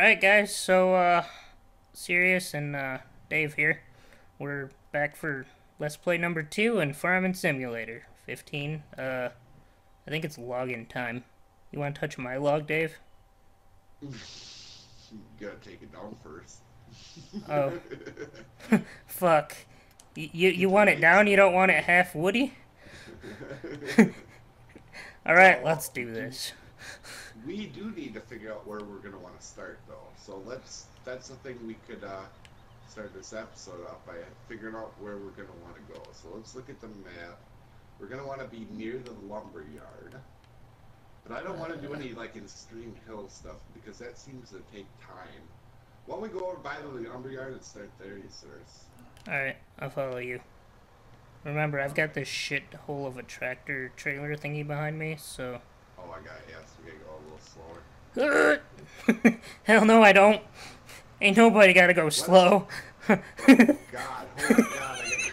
Alright guys, so Usurious and Dave here. We're back for Let's Play number 2 in Farming Simulator 15. I think it's login time. You want to touch my log, Dave? You gotta take it down first. Oh. Fuck. You Keep the want it lights down? You on. don't want it half woody? Alright, Well, let's do this. we do need to figure out where we're gonna want to start though. So that's the thing we could start this episode off by figuring out where we're gonna want to go. So let's look at the map. We're gonna want to be near the lumber yard. But I don't want to do any like extreme hill stuff because that seems to take time. Why don't we go over by the lumber yard and start there, you sirs? Alright, I'll follow you. Remember, I've got this shit hole of a tractor trailer thingy behind me, so... Oh, I got yes. We gotta go a little slower. Hell no, I don't. Ain't nobody gotta go What? slow. Oh God! Oh my God! I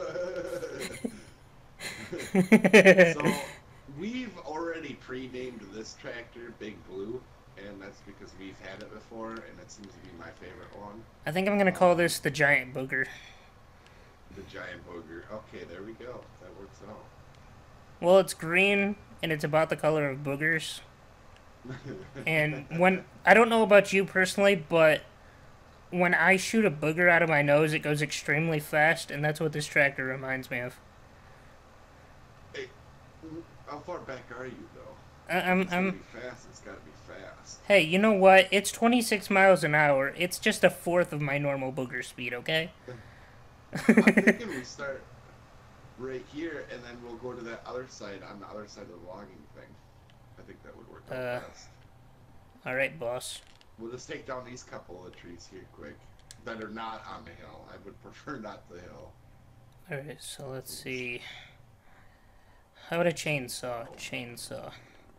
gotta go. So we've already pre-named this tractor Big Blue, and that's because we've had it before, and it seems to be my favorite one. I think I'm gonna call this the giant booger. The giant booger. Okay, there we go. That works out. Well, it's green, and it's about the color of boogers. And when... I don't know about you personally, but when I shoot a booger out of my nose, it goes extremely fast, and that's what this tractor reminds me of. Hey, how far back are you though? I, If I'm, it's gonna I'm... be fast, it's gotta be fast. Hey, you know what? It's 26 miles an hour. It's just a fourth of my normal booger speed, okay? I'm thinking we start right here, and then we'll go to that other side on the other side of the logging thing. I think that would work out best. Alright, boss. We'll just take down these couple of trees here quick that are not on the hill. I would prefer not the hill. Alright, so let's see. How about a chainsaw? Chainsaw.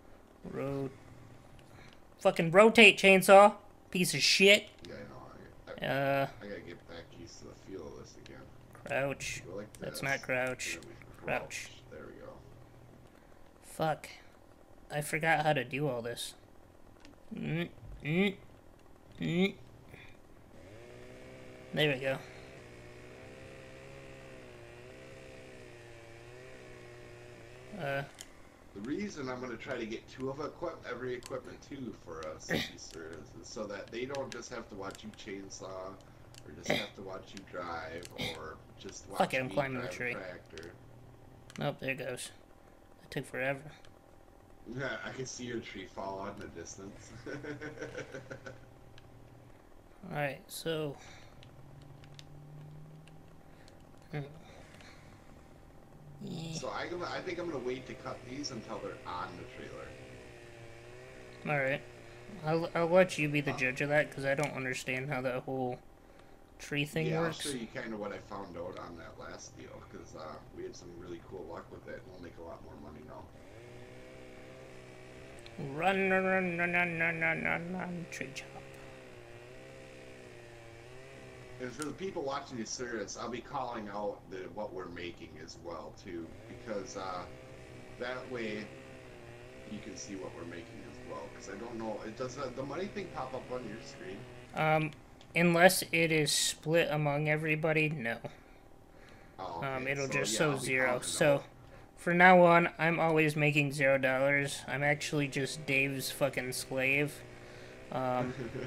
Fucking rotate, chainsaw! Piece of shit! Yeah, I know. I gotta get back used to the feel of this again. Crouch. Go like That's this. not crouch. Then we Crouch. There we go. Fuck. I forgot how to do all this. Mm, mm, mm. There we go. The reason I'm gonna try to get two of every equipment too for us, is so that they don't just have to watch you chainsaw, or just have to watch you drive, or just watch Fuck it, I'm me climbing the drive a tree. tractor. Nope, there it goes. That took forever. Yeah, I can see your tree fall out in the distance. Alright, so... Yeah. So I think I'm gonna wait to cut these until they're on the trailer. Alright. I'll let you be the judge of that, because I don't understand how that whole tree thing Yeah, works. I'll show you kind of what I found out on that last deal, because we had some really cool luck with it, and we'll make a lot more money now. Run, run, run, run, run, run, run, run, run, tree chop. And for the people watching the series, I'll be calling out what we're making as well too, because that way you can see what we're making as well. Because I don't know, it does the money thing pop up on your screen? Unless it is split among everybody, no. Oh, okay. It'll So, just yeah, show I'll be 0. calling So, out. for now on, I'm always making $0. I'm actually just Dave's fucking slave. I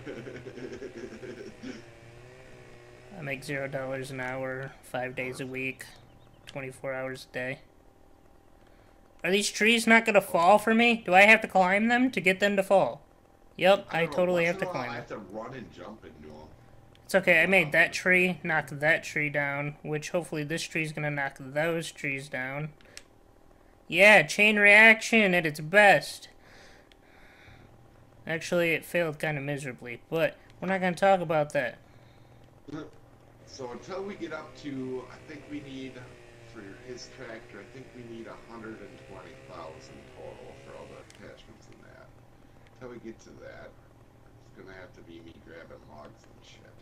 make $0 an hour, 5 days a week, 24 hours a day. Are these trees not gonna fall for me? Do I have to climb them to get them to fall? Yep, I don't know, totally once have in to a while climb I them. have to run and jump into them. It's okay, I made that tree, knocked that tree down, which hopefully this tree's gonna knock those trees down. Yeah, chain reaction at its best. Actually, it failed kind of miserably, but we're not gonna talk about that. So until we get up to, I think we need, for his tractor, I think we need 120,000 total for all the attachments and that. Until we get to that, it's gonna have to be me grabbing logs and shit.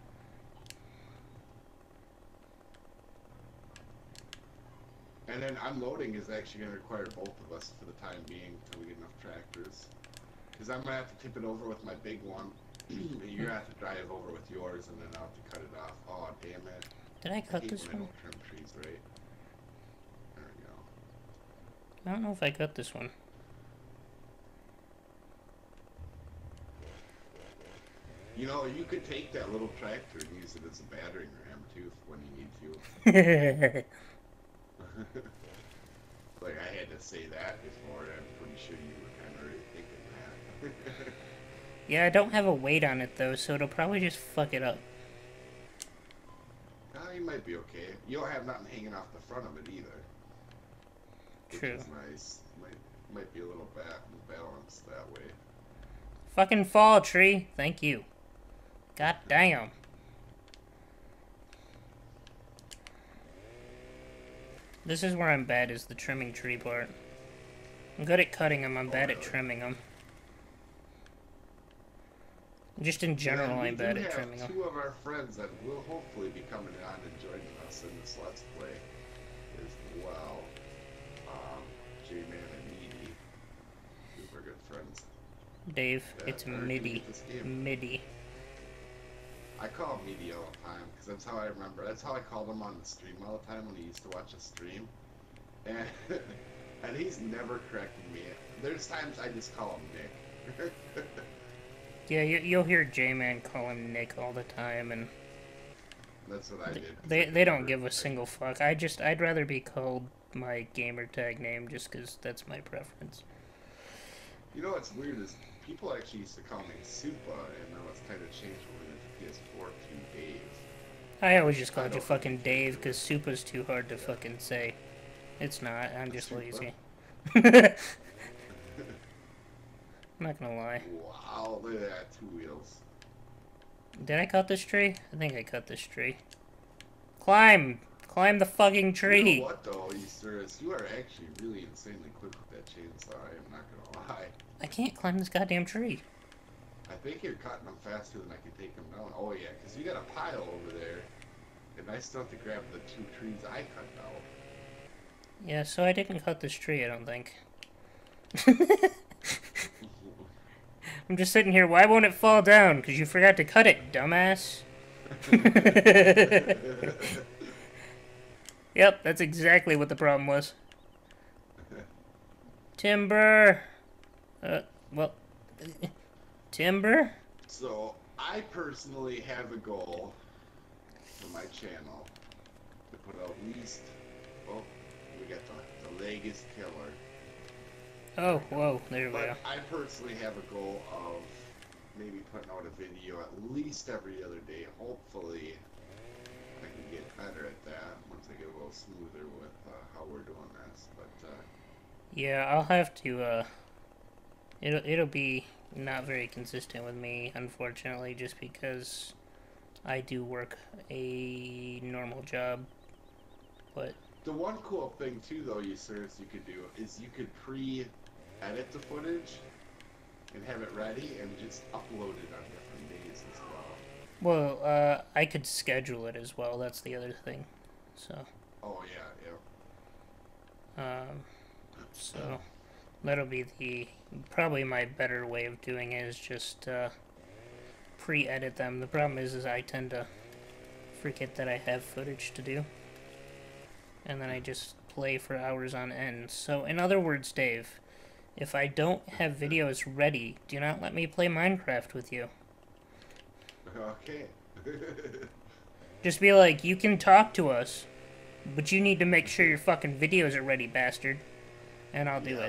And then unloading is actually gonna require both of us for the time being until we get enough tractors. Because I'm gonna have to tip it over with my big one, You're gonna have to drive over with yours, and then I'll have to cut it off. Oh, damn it. Did I I cut hate this when I one? don't trim trees right. There we go. I don't know if I cut this one. You know, you could take that little tractor and use it as a battering ram, too, when you need to. Like, I had to say that before, and I'm pretty sure you were kind of already thinking that. Yeah, I don't have a weight on it though, so it'll probably just fuck it up. You might be okay. You don't have nothing hanging off the front of it either, which True. is nice. Might be a little balanced that way. Fucking fall, tree. Thank you. God damn. This is where I'm bad, is the trimming tree part. I'm good at cutting them, I'm bad at trimming them. Just in general, I'm bad at trimming them. Two of our friends that will hopefully be coming on and joining us in this Let's Play as well. J-Man and Needy. Super good friends. Dave, it's MIDI. MIDI. I call him Meaty all the time, because that's how I remember. That's how I called him on the stream all the time when he used to watch a stream. And, and he's never corrected me. There's times I just call him Nick. Yeah, you'll hear J-Man call him Nick all the time, and... That's what I did. They don't give a single fuck. I'd rather be called my gamer tag name, just because that's my preference. You know what's weird is people actually used to call me Supa, and now it's kind of changed when we went to PS4 to Dave. I always just called you fucking Dave, because Supa's too hard to fucking say. It's not, I'm just lazy. I'm not gonna lie. Wow, look at that, 2 wheels. Did I cut this tree? I think I cut this tree. Climb! Climb the fucking tree! You know what though, Usurious, you are actually really insanely quick with that chainsaw, I am not gonna lie. I can't climb this goddamn tree. I think you're cutting them faster than I can take them down. Oh yeah, because you got a pile over there, and I still have to grab the 2 trees I cut down. Yeah, so I didn't cut this tree, I don't think. I'm just sitting here, why won't it fall down? Because you forgot to cut it, dumbass. Yep, that's exactly what the problem was. Timber! Well... Timber? So, I personally have a goal for my channel to put out at least... Oh, we got the leg is killer. Oh, whoa, there we go. But I personally have a goal of maybe putting out a video at least every other day. Hopefully, I can get better at that once I get a little smoother with how we're doing this. But yeah, I'll have to. It'll be not very consistent with me, unfortunately, just because I do work a normal job. But the one cool thing too, though, Usurious, you could do is you could edit the footage and have it ready and just upload it on different days as well. Well, I could schedule it as well. That's the other thing. So. Oh yeah. So that'll be probably my better way of doing it is just pre-edit them. The problem is I tend to forget that I have footage to do, and then I just play for hours on end. So in other words, Dave, if I don't have videos ready, do not let me play Minecraft with you. Okay. Just be like, you can talk to us, but you need to make sure your fucking videos are ready, bastard. And I'll do it.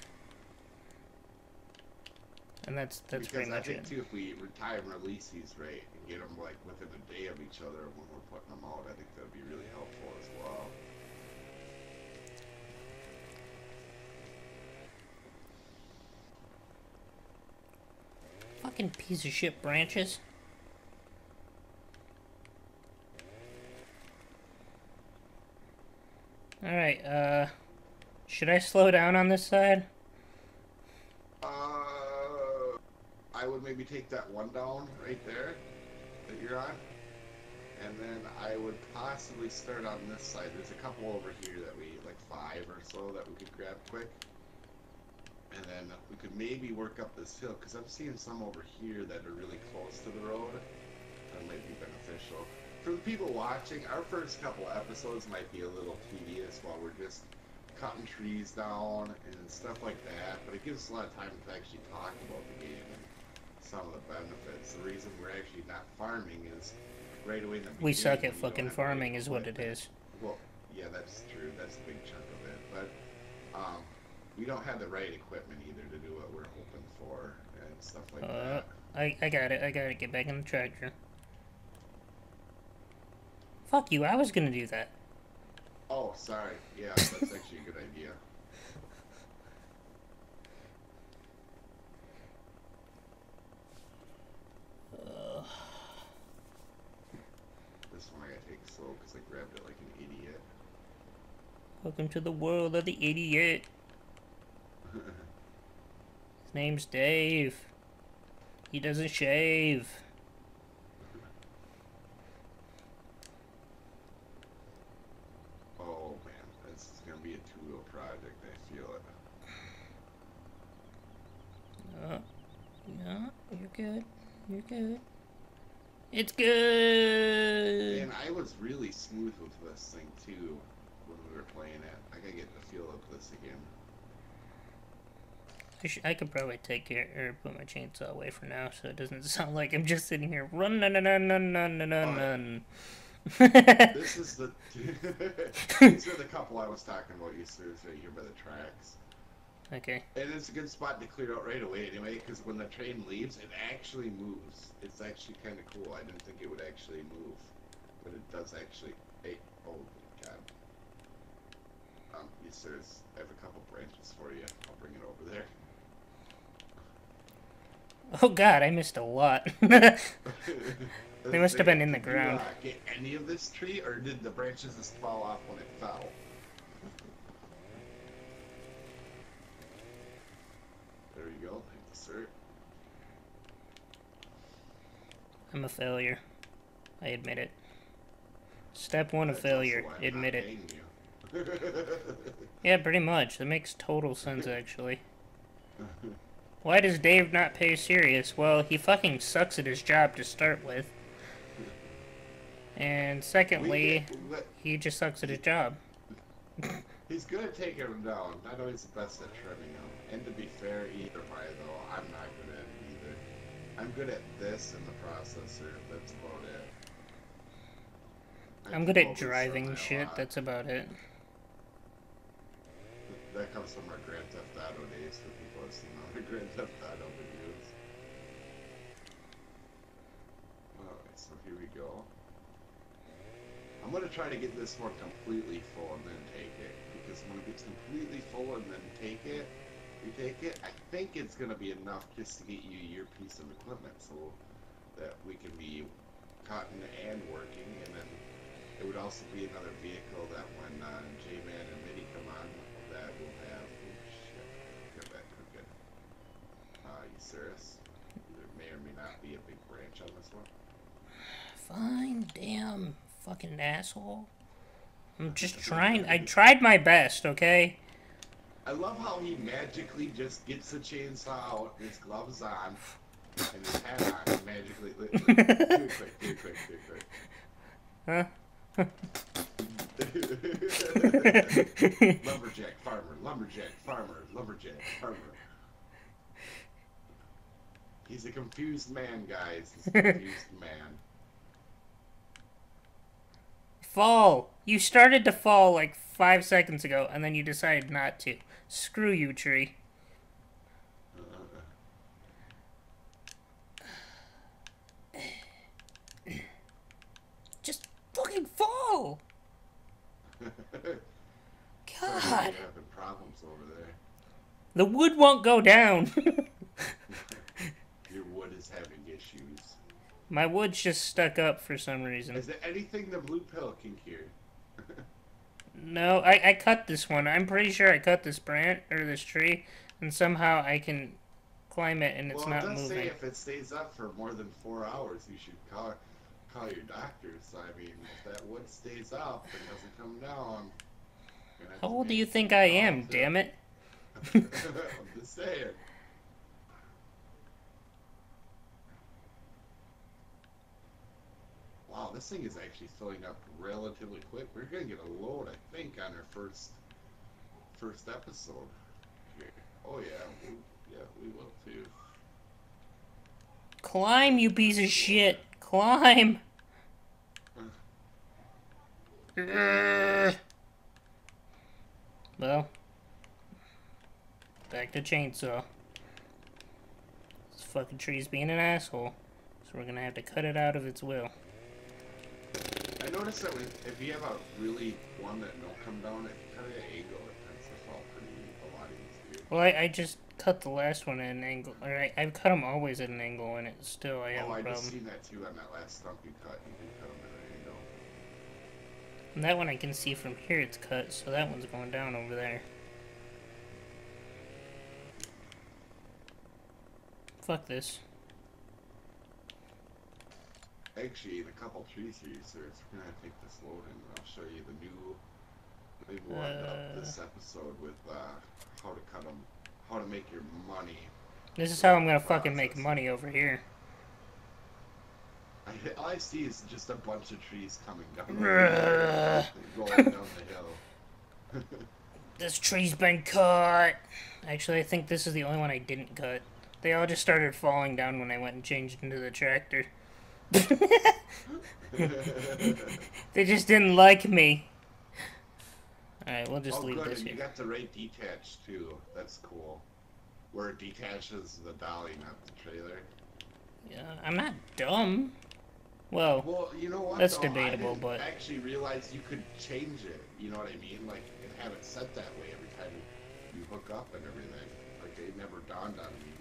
And that's pretty much it. I think too, if we time release these right and get them like within a day of each other when we're putting them out, I think that would be really helpful as well. Fucking piece of shit branches. Alright, should I slow down on this side? I would maybe take that one down right there that you're on. And then I would possibly start on this side. There's a couple over here that we, like 5 or so, that we could grab quick. And then we could maybe work up this hill, because I'm seeing some over here that are really close to the road. That might be beneficial. For the people watching, our first couple episodes might be a little tedious while we're just cutting trees down and stuff like that, but it gives us a lot of time to actually talk about the game and some of the benefits. The reason we're actually not farming is right away in the We beginning suck when at you don't fucking have the right farming is what it equipment. is. Well, yeah, that's true. That's a big chunk of it. But we don't have the right equipment either to do what we're hoping for and stuff like Uh, that. I got it. I got to get back in the tractor. Fuck you, I was gonna do that. Oh, sorry. Yeah, that's actually a good idea. This one I gotta take slow because I grabbed it like an idiot. Welcome to the world of the idiot. His name's Dave. He doesn't shave. Oh man, this is gonna be a two-wheel project. I feel it. Yeah, you're good. You're good. It's good! And I was really smooth with this thing too when we were playing it. I gotta get the feel of this again. I could probably take care or put my chainsaw away for now so it doesn't sound like I'm just sitting here run run run run run run run run. This is the these are the couple I was talking about. Usurious right here by the tracks. Okay. And it's a good spot to clear out right away anyway, because when the train leaves, it actually moves. It's actually kind of cool. I didn't think it would actually move, but it does actually. Hey, oh god. Usurious, I have a couple branches for you. I'll bring it over there. Oh god, I missed a lot. They must have been in the Did ground. you get any of this tree, or did the branches just fall off when it fell? There you go. Thank you, sir. I'm a failure. I admit it. Step one of That's failure. also why I'm Admit not it. paying you. Yeah, pretty much. That makes total sense, actually. Why does Dave not pay Usurious? Well, he fucking sucks at his job to start with. And secondly, he just sucks at his job. He's good at taking them down. Not always the best at trimming them. And to be fair, either way, though, I'm not good at it either. I'm good at this and the processor. That's about it. I'm good at driving shit. That's about it. That comes from our Grand Theft Auto days for people who have seen all the Grand Theft Auto videos. Alright, so here we go. I'm going to try to get this one completely full and then take it. Because when it gets completely full and then take it, I think it's going to be enough just to get you your piece of equipment so that we can be cutting and working. And then it would also be another vehicle that when J-Man and Mitty come on, that will have. Oh shit. Get that crooked. You serious? There may or may not be a big branch on this one. Fine, damn fucking asshole. I'm just trying. I tried my best, okay? I love how he magically just gets the chainsaw out, his gloves on, and his hat on, and magically. Too quick. Huh? Lumberjack farmer, lumberjack farmer. He's a confused man, guys. He's a confused man. Fall! You started to fall like 5 seconds ago, and then you decided not to. Screw you, tree. Just fucking fall! God. Having problems over there. The wood won't go down. Your wood is having issues. My wood's just stuck up for some reason. Is there anything the blue pill can cure? No, I cut this one. I'm pretty sure I cut this branch, or this tree, and somehow I can climb it and it's not moving. Well, it does say if it stays up for more than 4 hours, you should call your doctor. So, I mean, if that wood stays up and doesn't come down... How old do you think I am, damn it? I'm just saying. Wow, this thing is actually filling up relatively quick. We're gonna get a load, I think, on our first episode here. Oh yeah, we will too. Climb, you piece of shit! Climb! Well, back to chainsaw. This fucking tree's being an asshole. So we're gonna have to cut it out of its will. I noticed that if you have a really one that don't come down at kind of an angle, it tends to fall pretty a lot easier. Well, I just cut the last one at an angle. Alright, I've cut them always at an angle, and it still I have a I problem. just seen that too on that last stump you cut. You can cut them at an angle. And that one I can see from here it's cut, so that one's going down over there. Fuck this. Actually, in a couple trees here, sir, we're gonna take this load in, and I'll show you the new. They've warmed up this episode with how to cut them, how to make your money. This is how I'm gonna fucking make money over here. All I see is just a bunch of trees coming down the hill, going down the hill. This tree's been cut. Actually, I think this is the only one I didn't cut. They all just started falling down when I went and changed into the tractor. They just didn't like me. Alright, we'll just leave this here. You got the right detach too. That's cool. Where it detaches the dolly, not the trailer. Yeah, I'm not dumb. Well, you know what? that's though? debatable, but I actually realized you could change it. You know what I mean? Like, and have it set that way every time you hook up and everything. Like, it never dawned on me.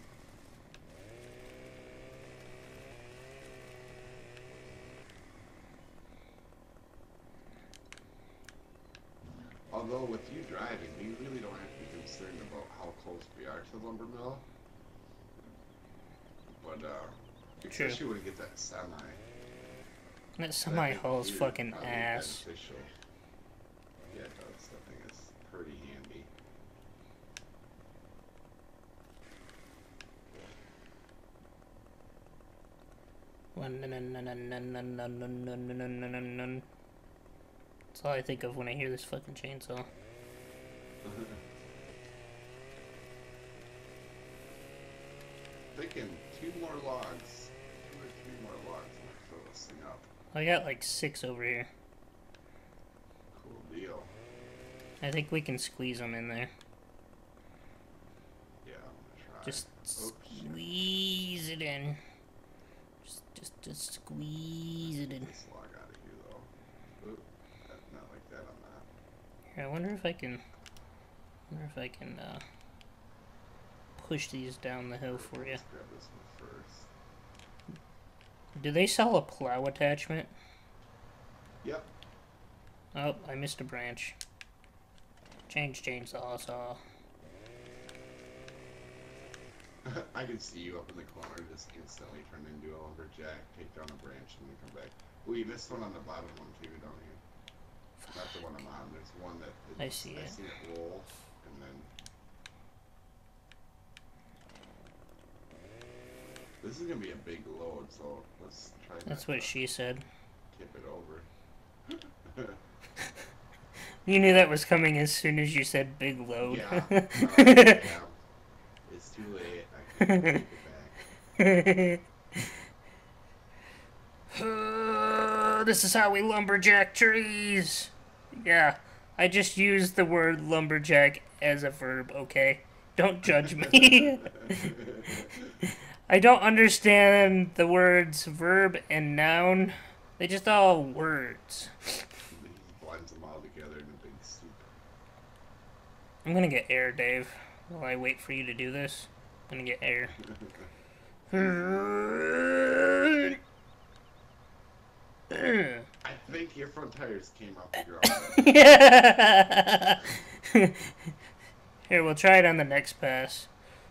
Although with you driving, we really don't have to be concerned about how close we are to the lumber mill. But especially when you get that semi. That semi hauls fucking ass. Beneficial. Yeah, it does. That thing is pretty handy. That's all I think of when I hear this fucking chainsaw. Thinking 2 more logs. 2 or 3 more logs and I fill this thing up. I got like 6 over here. Cool deal. I think we can squeeze them in there. Yeah, I'm gonna try. Just squeeze it in. Just squeeze it in. This log out of here though. Oop, not like that on that. Here, I wonder if I can push these down the hill for you. Let's grab this one first. Do they sell a plow attachment? Yep. Oh, I missed a branch. Change chainsaw saw. I can see you up in the corner just instantly turn into a lumberjack, take down a branch, and then come back. Oh, you missed one on the bottom one too down here. Not the one I'm on. There's one that I see it. I see it roll, and then this is gonna be a big load, so let's try. That's what she said. Tip it over. You knew that was coming as soon as you said big load. Yeah. Yeah. It's too late. I can't take it back. This is how we lumberjack trees. Yeah, I just used the word lumberjack as a verb, okay? Don't judge me. I don't understand the words verb and noun. They just all words. He blends them all together in a big soup. I'm gonna get air, Dave. While I wait for you to do this, I'm gonna get air. I think your front tires came off the ground. Yeah. Here, we'll try it on the next pass.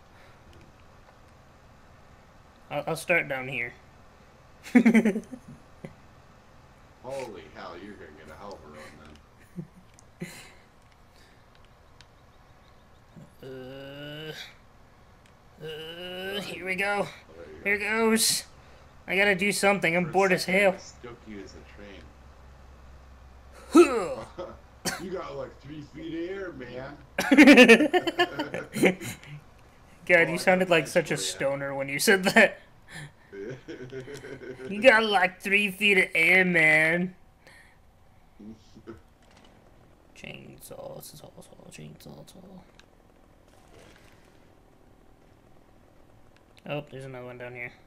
I'll start down here. Holy hell, you're gonna get a hell of a run then. go. Oh, there you Here goes. I gotta do something. I'm go. For a bored as second, hell. I mistook you as a train. Huh. You got like 3 feet of air, man. God, Oh, you I got a sounded like badge such a for you. stoner when you said that. You got like 3 feet of air, man. Chainsaw, chainsaw. Oh, there's another one down here.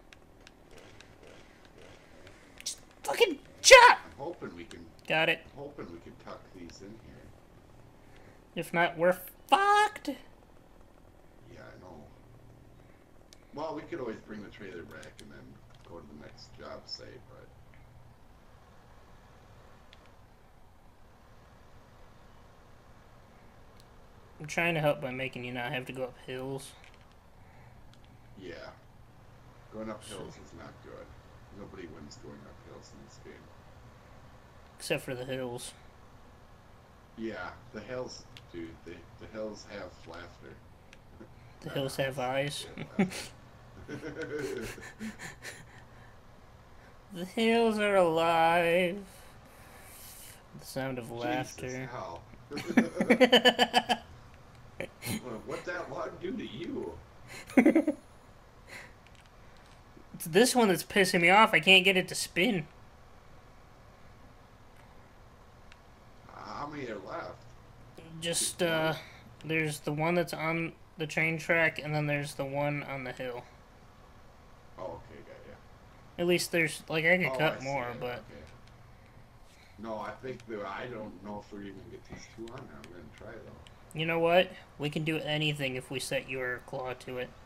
Just fucking chop! I'm hoping we can. Got it. Hoping we can tuck these in here. If not, we're fucked. Yeah, I know. Well, we could always bring the trailer back and then go to the next job site, but I'm trying to help by making you not have to go up hills. yeah, going up hills is not good. Nobody wins going up hills in this game. Except for the hills. Yeah, the hills, dude. The hills have laughter. The hills have eyes. They have laughter. The hills are alive. The sound of Jesus, laughter. hell. What'd that log do to you? It's this one that's pissing me off. I can't get it to spin. How many are left? Just, there's the one that's on the train track, and then there's the one on the hill. Oh, okay, got ya. At least there's, like, I could Oh, cut I see more, it, but... okay. No, I think that I don't know if we're even gonna get these 2 on there. I'm gonna try though. You know what? We can do anything if we set your claw to it.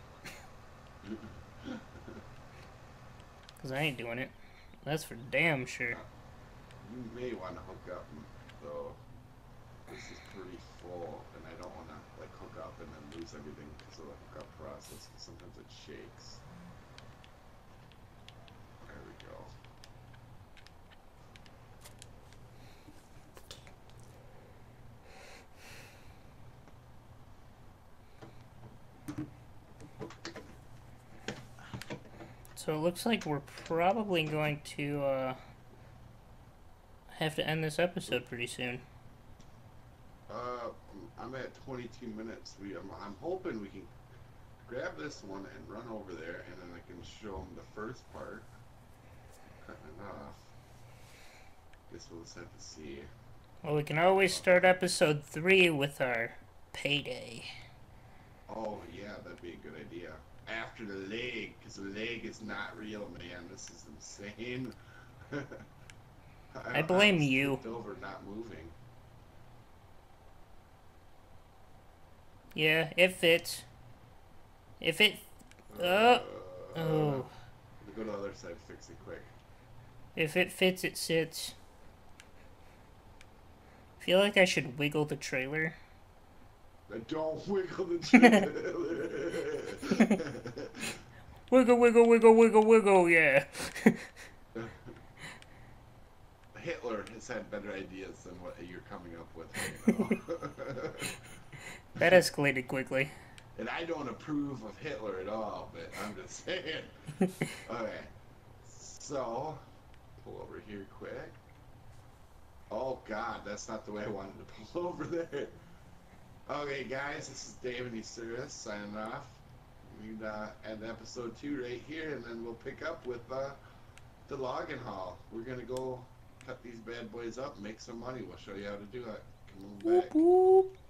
Because I ain't doing it. That's for damn sure. You may want to hook up, though. This is pretty full, and I don't want to like hook up and then lose everything because of the hookup process. Sometimes it shakes. There we go. So it looks like we're probably going to have to end this episode pretty soon. I'm at 22 minutes. I'm hoping we can grab this one and run over there, and then I can show them the first part. Cutting it off. Guess we'll just have to see. Well, we can always start episode 3 with our payday. Oh yeah, that'd be a good idea. After the leg, because the leg is not real, man. This is insane. I blame you. Over not moving. Yeah, it fits. If it... Oh. Go to the other side, fix it quick. If it fits, it sits. I feel like I should wiggle the trailer. Don't wiggle the trailer. Wiggle, wiggle, wiggle, wiggle, wiggle, yeah. Hitler has had better ideas than what you're coming up with right now. That escalated quickly. And I don't approve of Hitler at all, but I'm just saying. Okay. So, pull over here quick. Oh god, that's not the way I wanted to pull over there. Okay guys, this is Dave and Usurious signing off. We'd end episode 2 right here, and then we'll pick up with the loggin haul. We're gonna go cut these bad boys up, make some money. We'll show you how to do it. Come on back. Whoop, whoop.